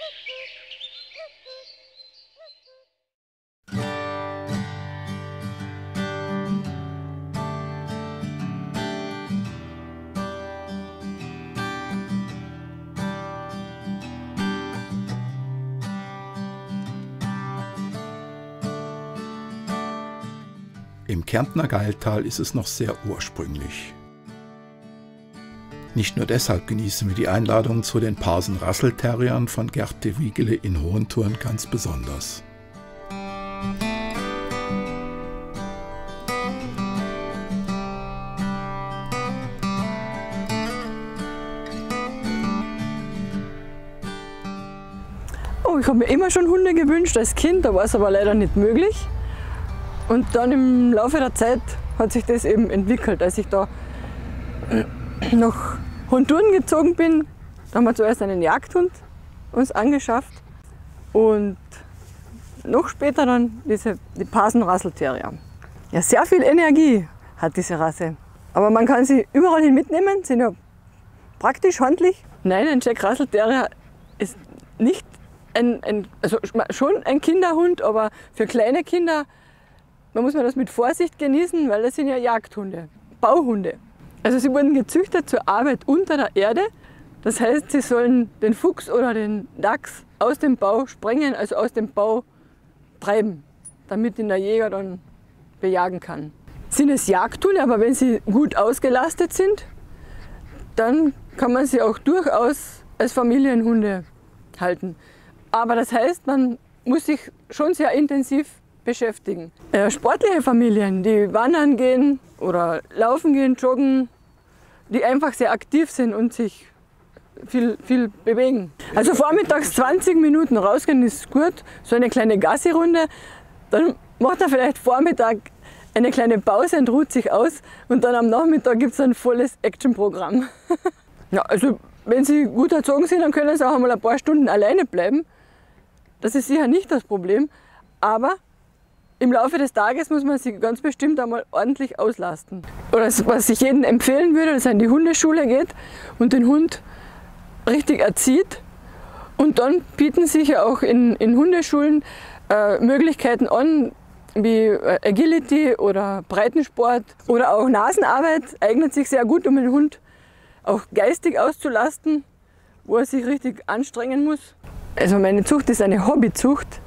Im Kärntner Gailtal ist es noch sehr ursprünglich. Nicht nur deshalb genießen wir die Einladung zu den Parsen-Rassel-Terriern von Gerd de Wiegele in Hohenthurn ganz besonders. Oh, ich habe mir immer schon Hunde gewünscht als Kind, da war es aber leider nicht möglich. Und dann im Laufe der Zeit hat sich das eben entwickelt. Als ich da nach Hohenthurn gezogen bin, da haben wir zuerst einen Jagdhund uns angeschafft und noch später dann die Parsen-Rassel-Terrier. Ja, sehr viel Energie hat diese Rasse. Aber man kann sie überall hin mitnehmen, sind ja praktisch handlich. Nein, ein Jack Russell Terrier ist nicht also schon ein Kinderhund, aber für kleine Kinder muss man das mit Vorsicht genießen, weil das sind ja Jagdhunde, Bauhunde. Also sie wurden gezüchtet zur Arbeit unter der Erde. Das heißt, sie sollen den Fuchs oder den Dachs aus dem Bau sprengen, also aus dem Bau treiben, damit ihn der Jäger dann bejagen kann. Sind es Jagdhunde, aber wenn sie gut ausgelastet sind, dann kann man sie auch durchaus als Familienhunde halten. Aber das heißt, man muss sich schon sehr intensiv beschäftigen. Sportliche Familien, die wandern gehen oder laufen gehen, joggen, die einfach sehr aktiv sind und sich viel bewegen. Also vormittags 20 Minuten rausgehen ist gut, so eine kleine Gassi-Runde, dann macht er vielleicht Vormittag eine kleine Pause und ruht sich aus und dann am Nachmittag gibt es ein volles Actionprogramm. Ja, also wenn sie gut erzogen sind, dann können sie auch einmal ein paar Stunden alleine bleiben. Das ist sicher nicht das Problem, aber im Laufe des Tages muss man sie ganz bestimmt einmal ordentlich auslasten. Oder was ich jedem empfehlen würde, dass er in die Hundeschule geht und den Hund richtig erzieht. Und dann bieten sich ja auch in Hundeschulen Möglichkeiten an, wie Agility oder Breitensport oder auch Nasenarbeit eignet sich sehr gut, um den Hund auch geistig auszulasten, wo er sich richtig anstrengen muss. Also meine Zucht ist eine Hobbyzucht.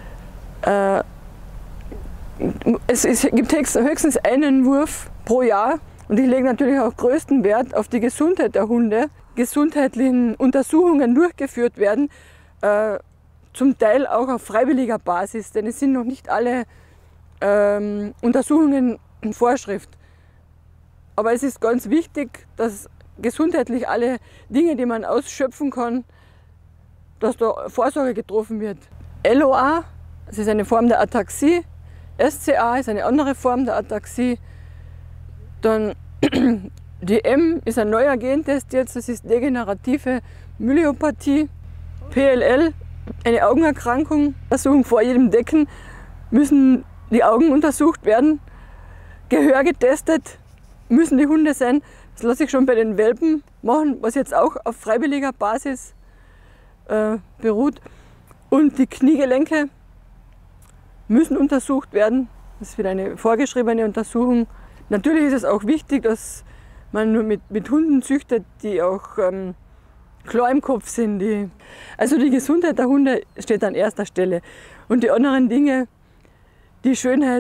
Es gibt höchstens einen Wurf pro Jahr und ich lege natürlich auch größten Wert auf die Gesundheit der Hunde. Gesundheitlichen Untersuchungen durchgeführt werden, zum Teil auch auf freiwilliger Basis, denn es sind noch nicht alle Untersuchungen in Vorschrift. Aber es ist ganz wichtig, dass gesundheitlich alle Dinge, die man ausschöpfen kann, dass da Vorsorge getroffen wird. LOA, das ist eine Form der Ataxie, SCA ist eine andere Form der Ataxie. Dann DM ist ein neuer Gentest jetzt, das ist degenerative Myelopathie. PLL, eine Augenerkrankung. Untersuchung vor jedem Decken müssen die Augen untersucht werden. Gehör getestet müssen die Hunde sein. Das lasse ich schon bei den Welpen machen, was jetzt auch auf freiwilliger Basis beruht. Und die Kniegelenke müssen untersucht werden. Das ist wieder eine vorgeschriebene Untersuchung. Natürlich ist es auch wichtig, dass man nur mit Hunden züchtet, die auch klar im Kopf sind. Also die Gesundheit der Hunde steht an erster Stelle. Und die anderen Dinge, die Schönheit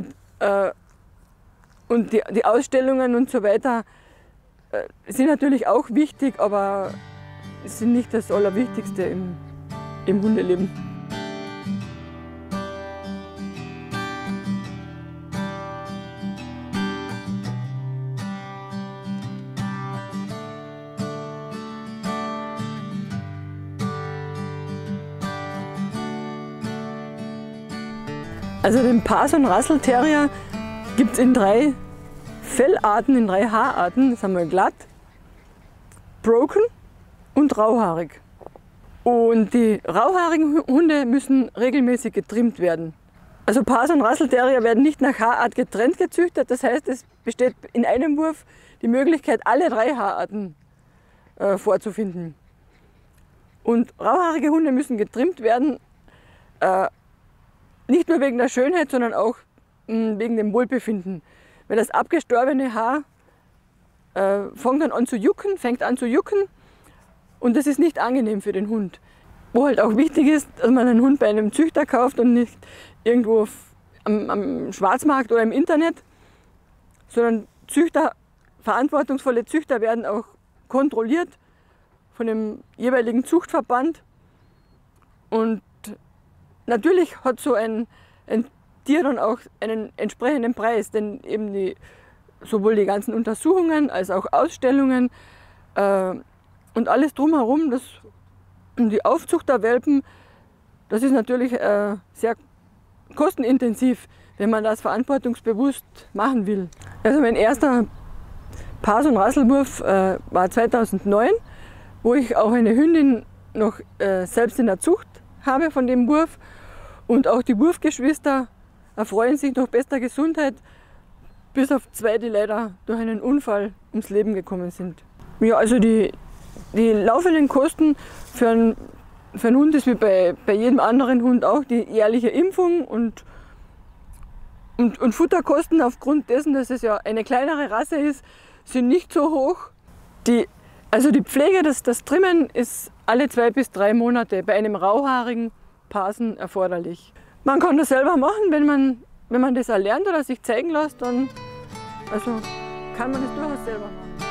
und die Ausstellungen und so weiter, sind natürlich auch wichtig, aber sind nicht das Allerwichtigste im Hundeleben. Also den Parsen-Rassel-Terrier gibt es in 3 Fellarten, in 3 Haararten. Das haben wir glatt, broken und rauhaarig. Und die rauhaarigen Hunde müssen regelmäßig getrimmt werden. Also Parsen-Rassel-Terrier werden nicht nach Haarart getrennt gezüchtet. Das heißt, es besteht in einem Wurf die Möglichkeit, alle 3 Haararten vorzufinden. Und rauhaarige Hunde müssen getrimmt werden, nicht nur wegen der Schönheit, sondern auch wegen dem Wohlbefinden. Weil das abgestorbene Haar fängt an zu jucken und das ist nicht angenehm für den Hund. Wo halt auch wichtig ist, dass man einen Hund bei einem Züchter kauft und nicht irgendwo am Schwarzmarkt oder im Internet, sondern verantwortungsvolle Züchter werden auch kontrolliert von dem jeweiligen Zuchtverband. Und natürlich hat so ein Tier dann auch einen entsprechenden Preis, denn eben sowohl die ganzen Untersuchungen als auch Ausstellungen und alles drumherum, die Aufzucht der Welpen, das ist natürlich sehr kostenintensiv, wenn man das verantwortungsbewusst machen will. Also mein erster Pars- und Rasselwurf war 2009, wo ich auch eine Hündin noch selbst in der Zucht habe von dem Wurf. Und auch die Wurfgeschwister erfreuen sich noch bester Gesundheit, bis auf 2, die leider durch einen Unfall ums Leben gekommen sind. Ja, also die laufenden Kosten für einen Hund ist wie bei jedem anderen Hund auch die jährliche Impfung und Futterkosten aufgrund dessen, dass es ja eine kleinere Rasse ist, sind nicht so hoch. Also die Pflege, das Trimmen ist alle 2 bis 3 Monate bei einem rauhaarigen Parsen erforderlich. Man kann das selber machen, wenn man das erlernt oder sich zeigen lässt, dann kann man das durchaus selber machen.